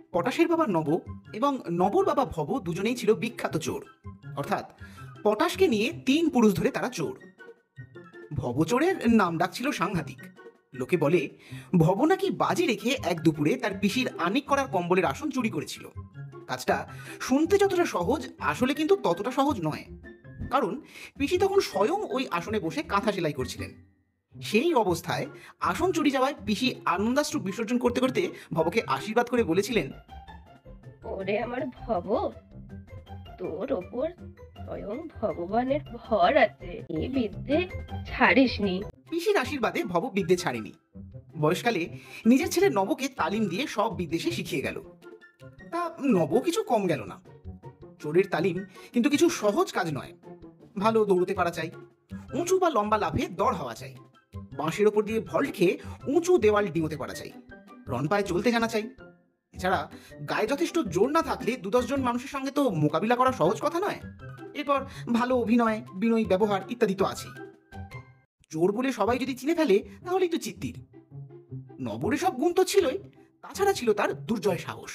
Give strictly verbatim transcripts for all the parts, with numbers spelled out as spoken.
পটাশের বাবা নব এবং নবর বাবা ভব দুজনেই ছিল বিখ্যাত চোর। অর্থাৎ পটাশকে নিয়ে তিন পুরুষ ধরে তারা চোর। ভব চোরের নাম ডাক ছিল সাংঘাতিক। লোকে বলে ভব নাকি বাজি রেখে এক দুপুরে তার পিসির আনিক করার কম্বলের আসন চুরি করেছিল। কাজটা শুনতে যতটা সহজ, আসলে কিন্তু ততটা সহজ নয়। কারণ পিসি তখন স্বয়ং ওই আসনে বসে কাঁথা সেলাই করছিলেন। সেই অবস্থায় আসন চুরি যাওয়ায় পিসি আনন্দাশ্রু বিসর্জন করতে করতে ভবকে আশীর্বাদ করে বলেছিলেন, ওরে আমার ভব, তোর ওপর স্বয়ং ভগবানের ভর আছে, এ বিদ্যে ছাড়িসনি। পিসির আশীর্বাদে ভব বিদ্যে ছাড়েনি। বয়সকালে নিজের ছেলে নবকে তালিম দিয়ে সব বিদ্যে সে শিখিয়ে গেল। তা নব কিছু কম গেল না। চোরের তালিম কিন্তু কিছু সহজ কাজ নয়। ভালো দৌড়তে পারা চাই, উঁচু বা লম্বা লাফে দড় হওয়া চাই, বাঁশের ওপর দিয়ে ভল্ট খেয়ে উঁচু দেওয়াল ডিঙোতে পারা চাই, রন পায়ে চলতে জানা চাই। এছাড়া গায়ে যথেষ্ট জোর না থাকলে দু দশ জন মানুষের সঙ্গে তো মোকাবিলা করা সহজ কথা নয়। এরপর ভালো অভিনয়, বিনয়ী ব্যবহার ইত্যাদি তো আছেই। চোর বলে সবাই যদি চিনে ফেলে তাহলে একটু চিত্তির। নবরে সব গুণ তো ছিলই, তাছাড়া ছিল তার দুর্জয় সাহস।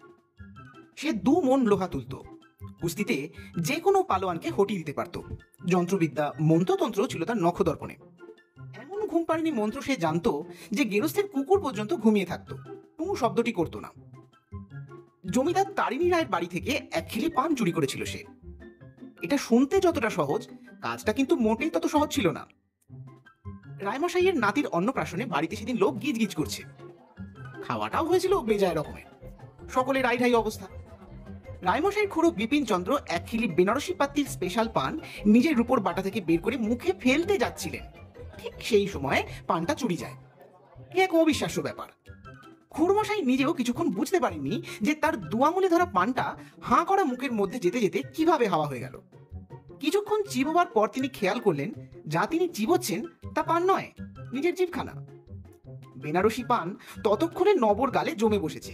সে দু মন লোহা তুলত। কুস্তিতে যে কোনো পালোয়ানকে হটিয়ে দিতে পারত। যন্ত্রবিদ্যা, মন্ত্রতন্ত্র ছিল তার নখদর্পণে। এমন ঘুম পাড়েনি মন্ত্র সে জানতো যে গেরস্থের কুকুর পর্যন্ত ঘুমিয়ে থাকতো, কোনো শব্দটি করতো না। জমিদার তারিণী রায়ের বাড়ি থেকে এক খিলি পান চুরি করেছিল সে। এটা শুনতে যতটা সহজ, কাজটা কিন্তু মোটেই তত সহজ ছিল না। রায়মশাইয়ের নাতির অন্নপ্রাশনে বাড়িতে সেদিন লোক গিজ গিজ করছে। খাওয়াটাও হয়েছিল বেজায় রকমের। সকলে রাইঢাই অবস্থা। রায়মশাইয়ের খুড়ো বিপিন চন্দ্র এক খিলি বেনারসি পাত্তির স্পেশাল পান নিজের রূপোর বাটা থেকে বের করে মুখে ফেলতে যাচ্ছিলেন। ঠিক সেই সময় পানটা চুরি যায়। এক অবিশ্বাস্য ব্যাপার। খুড়মশাই নিজেও কিছুক্ষণ বুঝতে পারেননি যে তার দু আঙুলে ধরা পানটা হাঁ করা মুখের মধ্যে যেতে যেতে কিভাবে হাওয়া হয়ে গেল। কিছুক্ষণ চিবোবার পর তিনি খেয়াল করলেন যা তিনি চিবোচ্ছেন তা পান নয়, নিজের জিভখানা। বেনারসি পান ততক্ষণে নবর গালে জমে বসেছে।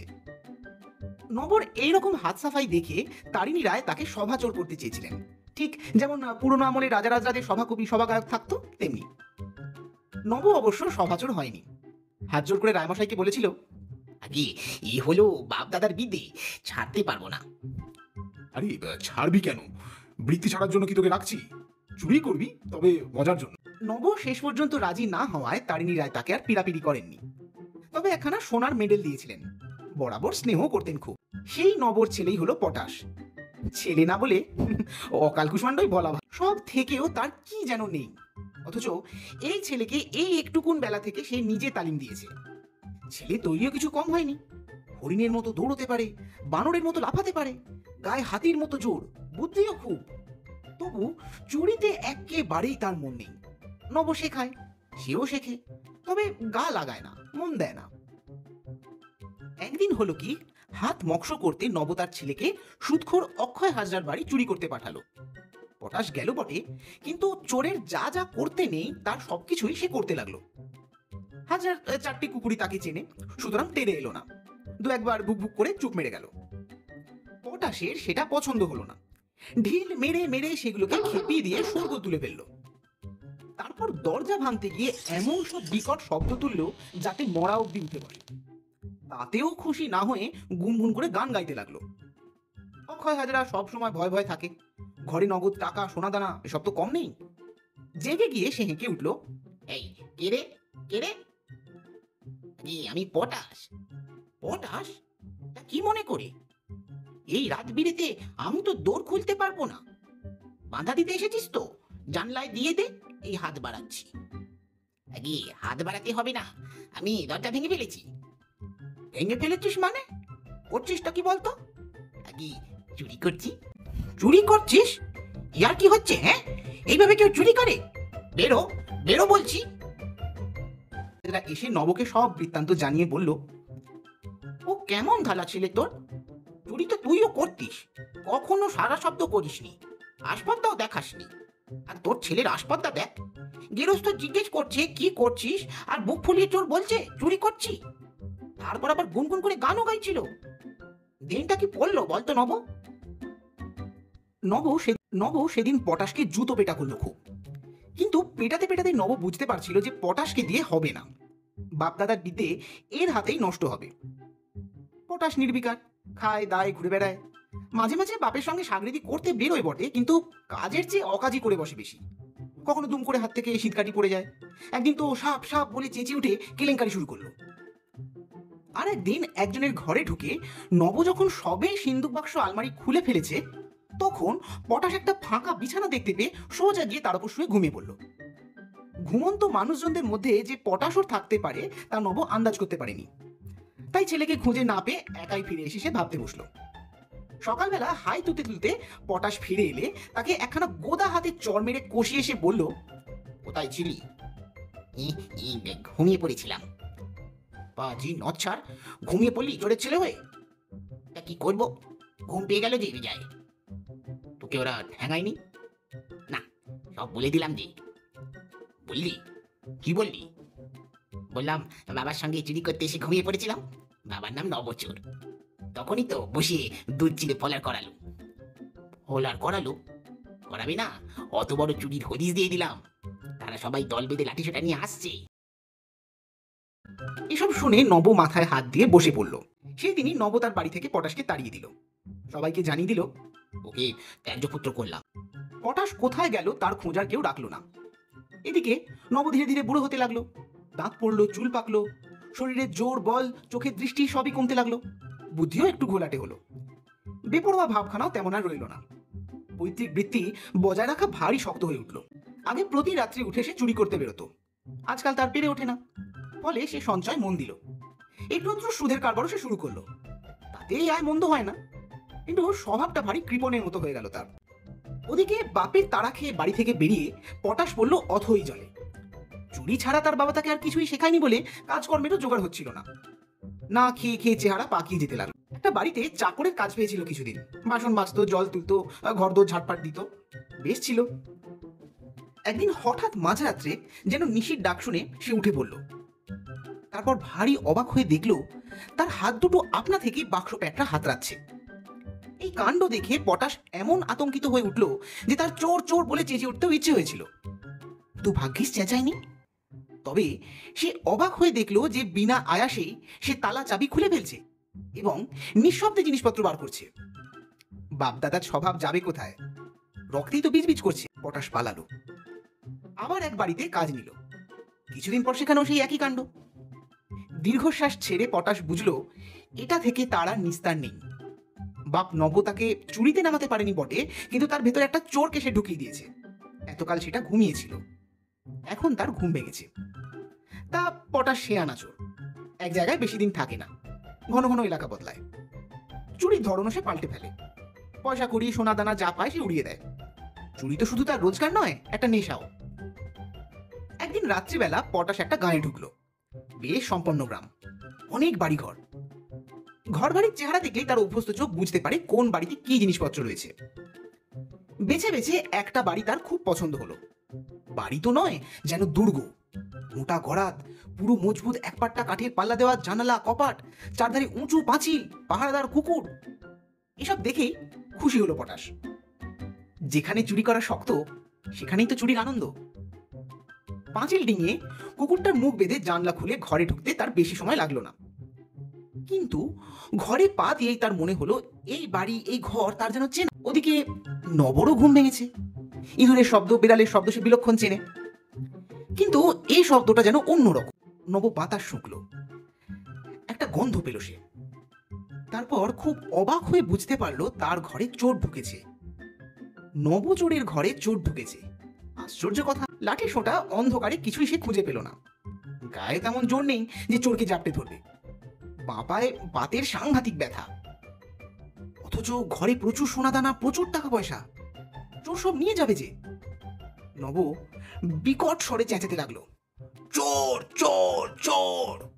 নবর এইরকম হাত সাফাই দেখে তারিণী রায় তাকে সভাচোর করতে চেয়েছিলেন, ঠিক যেমন পুরনো আমলে রাজারাজরাজের সভাকবি সভাগায়ক থাকতো তেমনি। নব অবশ্য সভাচোর হয়নি। হাত জোর করে রায়মশাইকে বলেছিল, আগে এ হলো বাপ দাদার বিদ্যে, ছাড়তে পারবো না। আরে ছাড়বি কেন? বৃত্তি ছাড়ার জন্য কি তোকে রাখছি? চুরি করবি তবে মজার জন্য। নব শেষ পর্যন্ত রাজি না হওয়ায় তারিণী রায় তাকে আর পিড়াপিড়ি করেননি। তবে একখানা সোনার মেডেল দিয়েছিলেন। বরাবর স্নেহ করতেন খুব। সেই নবর ছেলেই হলো পটাশ। ছেলে না বলে অকাল কুষ্মাণ্ডই বলা ভালো। সব থেকেও তার কি যেন নেই, অথচ এই ছেলেকে এই একটুকুন বেলা থেকে সে নিজে তালিম দিয়েছে। ছেলে তৈরিও কিছু কম হয়নি। হরিণের মতো দৌড়তে পারে, বানরের মতো লাফাতে পারে, গায়ে হাতির মতো জোর, বুদ্ধিও খুব। তবু চুরিতে একেবারেই তার মন নেই। নব শেখায়, সেও শেখে, তবে গা লাগায় না, মন দেয় না। একদিন হলো কি, হাত মক্স করতে নব তার ছেলেকে সুদখোর অক্ষয় হাজরার বাড়ি চুরি করতে পাঠালো। পটাশ গেল বটে, কিন্তু চোরের যা যা করতে নেই তার সবকিছুই সে করতে লাগলো। হাজার চারটি কুকুরি তাকে চেনে, সুতরাং টেরে এলো না। দু একবার বুক বুক করে চুপ মেরে গেল। পটাশের সেটা পছন্দ হলো না। ঢিল মেরে মেরে সেগুলোকে খেপিয়ে দিয়ে শোরগোল তুলে ফেললো। তারপর দরজা ভাঙতে গিয়ে এমন সব বিকট শব্দ তুললো যাতে মরা অব্দি উঠে বসে। তাতেও খুশি না হয়ে গুনগুন করে গান গাইতে লাগলো। অক্ষয় হাজরা সব সময় ভয় ভয় থাকে। ঘরে নগদ টাকা, সোনা দানা এসব তো কম নেই। জেগে গিয়ে সে হেঁকে উঠলো, এই কে রে, কে রে? আমি পটাশ। পটাশ? তা কি মনে করে? এই রাত বিরেতে আমি তো দৌড় খুলতে পারবো না। বাঁধা দিতে এসেছিস তো? জানলায় দিয়ে দে, এই হাত বাড়াচ্ছি। আগে হাত বাড়াতে হবে না, আমি দরজা ভেঙে ফেলেছি। ভেঙে ফেলেছিস মানে? করছিসটা কি বলতো? আগে চুরি করছি। চুরি করছিস? ইয়ার কি হচ্ছে? হ্যাঁ, এইভাবে কেউ চুরি করে? বেরো, বেরো বলছি। এসে নবকে সব বৃত্তান্ত জানিয়ে বলল, ও কেমন ধালা ছেলে তোর? চুরি তো তুইও করতিস, কখনো সারা শব্দ করিসনি, আসপদ্দাও দেখাসনি। আর তোর ছেলের আসপদ্দা দেখ, গেরস্ত জিজ্ঞেস করছে কি করছিস, আর বুক ফুলিয়ে চোর বলছে চুরি করছি। তারপর আবার গুনগুন করে গানও গাইছিল। দিনটা কি পড়লো বলতো নব? নব সে নব সেদিন পটাশকে জুতো পেটা করলো খুব। কিন্তু পেটাতে পেটাতে নব বুঝতে পারছিল যে পটাশকে দিয়ে হবে না। বাপদাদার বিদ্যে এর হাতেই নষ্ট হবে। পটাশ নির্বিকার, খায় দায় ঘুরে বেড়ায়। মাঝে মাঝে বাপের সঙ্গে সাগরিতি করতে বেরোয় বটে, কিন্তু কাজের চেয়ে অকাজই করে বসে বেশি। কখনো দুম করে হাত থেকে শীতকাঠি পড়ে যায়। একদিন তো সাপ সাপ বলে চেঁচিয়ে উঠে কেলেঙ্কারি শুরু করলো। আর একদিন একজনের ঘরে ঢুকে নব যখন সবে সিন্দুক বাক্স আলমারি খুলে ফেলেছে, তখন পটাশ একটা ফাঁকা বিছানা দেখতে পেয়ে সোজা গিয়ে তার উপর শুয়ে ঘুমিয়ে পড়ল। ঘুমন্ত মানুষজনদের মধ্যে যে পটাশও থাকতে পারে তা নব আন্দাজ করতে পারেনি। তাই ছেলেকে খুঁজে না পেয়ে একাই ফিরে এসে সে ভাবতে বসলো। সকালবেলা হাই তুলতে তুলতে পটাশ ফিরে এলে তাকে একখানা গোদা হাতে চড় মেরে কষিয়ে এসে বলল, কোথায় ছিলি? "ই- ই, ঘুমিয়ে পড়েছিলাম। বাজি নচ্ছার, ঘুমিয়ে পড়লি চোরের ছেলে হয়ে? তা কি করবো, ঘুম পেয়ে গেল যে যায়। তোকে ওরা ঠ্যাঙায়নি? না, সব বলে দিলাম যে। বললি? কি বললি? বললাম বাবার সঙ্গে চুরি করতে এসে ঘুমিয়ে পড়েছিলাম। বাবার নাম নবচোর। তখনই তো বসিয়ে দুধ চিড়ে ফলার করালো। ফলার করালো? করাবে না? অত বড় চুরির হদিস দিয়ে দিলাম। তারা সবাই দল বেঁধে লাঠি সোটা নিয়ে আসছে। এসব শুনে নব মাথায় হাত দিয়ে বসে পড়ল। সেই দিনই নব তার বাড়ি থেকে পটাশকে তাড়িয়ে দিল, সবাইকে জানিয়ে দিল। ওকে ত্যায্যপুত্র করলাম। পটাশ কোথায় গেল তার খোঁজার কেউ রাখলো না। এদিকে নব ধীরে ধীরে বুড়ো হতে লাগলো। দাঁত পড়লো, চুল পাকলো, শরীরের জোর বল, চোখের দৃষ্টি সবই কমতে লাগলো। বুদ্ধিও একটু ঘোলাটে হলো। বেপরোয়া ভাবখানাও তেমন আর রইল না। পৈতৃক বৃত্তি বজায় রাখা ভারী শক্ত হয়ে উঠল। আগে প্রতি রাত্রি উঠে সে চুরি করতে বেরোতো, আজকাল তার পেরে ওঠে না। ফলে সে সঞ্চয় মন দিল। একটু একটু সুদের কারবারও সে শুরু করলো। তাতেই আয় মন্দ হয় না, কিন্তু স্বভাবটা ভারী কৃপণের মতো হয়ে গেল তার। ওদিকে বাপের তাড়া খেয়ে বাড়ি থেকে বেরিয়ে পটাশ পড়ল অথই জলে। চুরি ছাড়া তার বাবা তাকে আর কিছুই শেখায়নি বলে কাজকর্মেরও জোগাড় হচ্ছিল না। না খেয়ে খেয়ে চেহারা পাকিয়ে যেতে লাগলো। একটা বাড়িতে চাকরের কাজ পেয়েছিল কিছুদিন। বাসন মাজতো, জল তুলতো, ঘরদোর ঝাটপাট দিত, বেশ ছিল। একদিন হঠাৎ মাঝরাত্রে যেন নিশির ডাক শুনে সে উঠে পড়ল। তারপর ভারী অবাক হয়ে দেখল তার হাত দুটো আপনা থেকেই বাক্স প্যাটরা হাতড়াচ্ছে। এই কাণ্ড দেখে পটাশ এমন আতঙ্কিত হয়ে উঠল যে তার চোর চোর বলে চেঁচিয়ে উঠতেও ইচ্ছে হয়েছিল। তো ভাগ্যিস চেঁচায়নি। তবে সে অবাক হয়ে দেখলো যে বিনা আয়াসেই সে তালা চাবি খুলে ফেলছে এবং নিঃশব্দে জিনিসপত্র বার করছে। বাপদাদার স্বভাব যাবে কোথায়, রক্তেই তো বীজ করছে। পটাশ পালালো, আবার এক বাড়িতে কাজ নিল। কিছুদিন পর সেখানেও সেই একই কাণ্ড। দীর্ঘশ্বাস ছেড়ে পটাশ বুঝলো এটা থেকে তার আর নিস্তার নেই। বাপ নব তাকে চুরিতে নামাতে পারেনি বটে, কিন্তু তার ভেতরে একটা চোরকে সে ঢুকিয়ে দিয়েছে। এতকাল সেটা ঘুমিয়েছিল, এখন তার ঘুম ভেঙেছে। তা পটাশ সে আনা চোর, এক জায়গায় বেশি দিন থাকে না, ঘন ঘন এলাকা বদলায়। চুরির ধরনও সে পাল্টে ফেলে। পয়সা কড়ি সোনা দানা যা পায় সে উড়িয়ে দেয়। চুরি তো শুধু তার রোজগার নয়, একটা নেশাও। একদিন রাত্রিবেলা পটাশ একটা গাঁয়ে ঢুকলো। বেশ সম্পন্ন গ্রাম, অনেক বাড়িঘর। ঘর বাড়ির চেহারা দেখলেই তার অভ্যস্ত চোখ বুঝতে পারে কোন বাড়িতে কি জিনিসপত্র রয়েছে। বেছে বেছে একটা বাড়ি তার খুব পছন্দ হলো। বাড়ি তো নয়, যেন দুর্গ। মোটা গড়াত, পুরো মজবুত এক পাট্টা কাঠের পাল্লা দেওয়া জানালা, কপাট, চারধারে উঁচু পাঁচিল, পাহারাদার কুকুর। এসব দেখেই খুশি হলো পটাশ। যেখানে চুরি করা শক্ত, সেখানেই তো চুরির আনন্দ। পাঁচিল ডিঙিয়ে কুকুরটার মুখ বেঁধে জানলা খুলে ঘরে ঢুকতে তার বেশি সময় লাগলো না। কিন্তু ঘরে পা দিয়েই তার মনে হলো এই বাড়ি, এই ঘর তার যেন চেনা। ওদিকে নবরও ঘুম ভেঙেছে। ইঁদুরের শব্দ, বিড়ালের শব্দ সে বিলক্ষণ চেনে, কিন্তু এই শব্দটা যেন অন্যরকম। নব বাতাস শুকলো, একটা গন্ধ পেল সে। তারপর খুব অবাক হয়ে বুঝতে পারলো তার ঘরে চোর ঢুকেছে। নবচোরের ঘরে চোর ঢুকেছে। আশ্চর্য কথা, লাঠি সোঁটা অন্ধকারে কিছুই সে খুঁজে পেল না। গায়ে তেমন জোর নেই যে চোরকে জাপটে ধরবে। বাপায় বাতের সাংঘাতিক ব্যথা, অথচ ঘরে প্রচুর সোনাদানা, প্রচুর টাকা পয়সা। চোর সব নিয়ে যাবে যে। নব বিকট স্বরে চেঁচাতে লাগলো, চোর চোর চোর।